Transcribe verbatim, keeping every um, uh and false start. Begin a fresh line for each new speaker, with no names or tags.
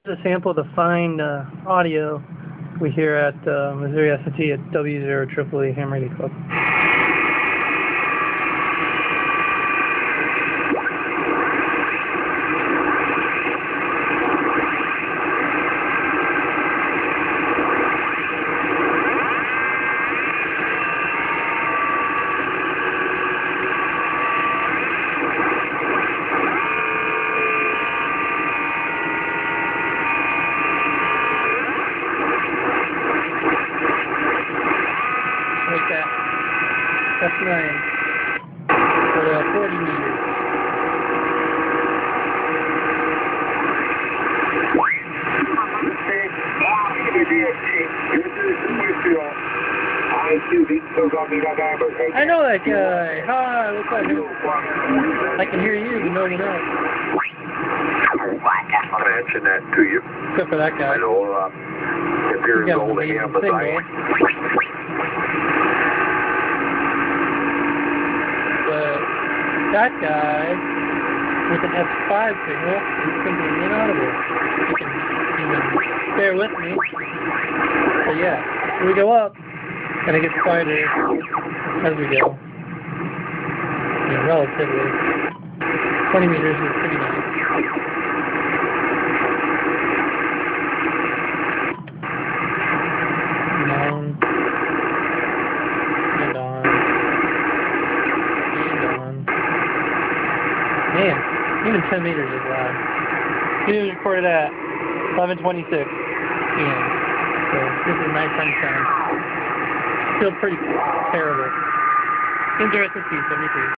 A sample of the fine uh, audio we hear at uh, Missouri S and T at W zero E E E Ham Radio Club. Like that. That's nine. For uh, forty meters. I know that guy. Hi, what's up, dude? I can hear you, but no one else.
I mentioned that to you.
Except for that guy.
I know, uh, if you're as old as him as I am.
But that guy with an F five signal is completely inaudible. You can even bear with me. So yeah, we go up, and it gets quieter as we go. I mean, relatively. twenty meters is pretty nice. On. And on. And on. Man, even ten meters is loud. It was recorded at eleven twenty-six p m So this is nighttime sound. Still pretty terrible. Enjoy S and T seventy-three.